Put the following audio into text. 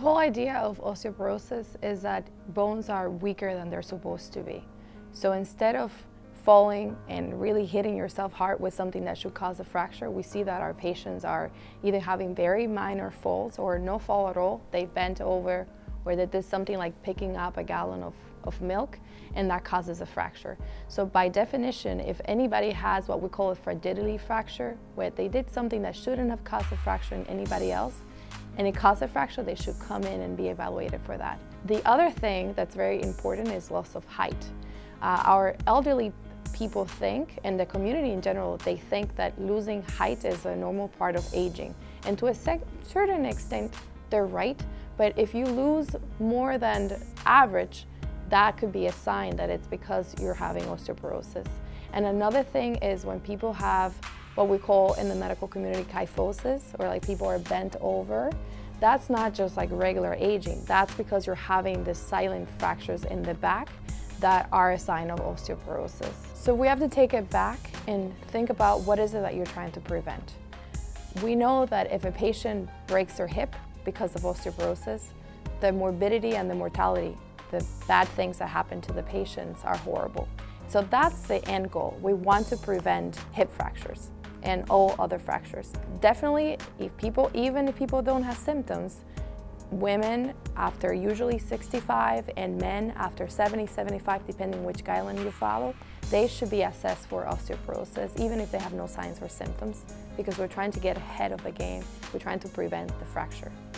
whole idea of osteoporosis is that bones are weaker than they're supposed to be. So instead of falling and really hitting yourself hard with something that should cause a fracture, we see that our patients are either having very minor falls or no fall at all. They bent over, or they did something like picking up a gallon of milk, and that causes a fracture. So by definition, if anybody has what we call a fragility fracture, where they did something that shouldn't have caused a fracture in anybody else, and it caused a fracture, they should come in and be evaluated for that. The other thing that's very important is loss of height. Our elderly people think, and the community in general, they think that losing height is a normal part of aging. And to a certain extent, they're right. But if you lose more than average, that could be a sign that it's because you're having osteoporosis. And another thing is when people have what we call in the medical community kyphosis, or like people are bent over, that's not just like regular aging. That's because you're having the silent fractures in the back that are a sign of osteoporosis. So we have to take it back and think about what is it that you're trying to prevent. We know that if a patient breaks their hip because of osteoporosis, the morbidity and the mortality, the bad things that happen to the patients are horrible. So that's the end goal. We want to prevent hip fractures and all other fractures. Definitely, even if people don't have symptoms, women after usually 65 and men after 70, 75, depending which guideline you follow, they should be assessed for osteoporosis, even if they have no signs or symptoms, because we're trying to get ahead of the game. We're trying to prevent the fracture.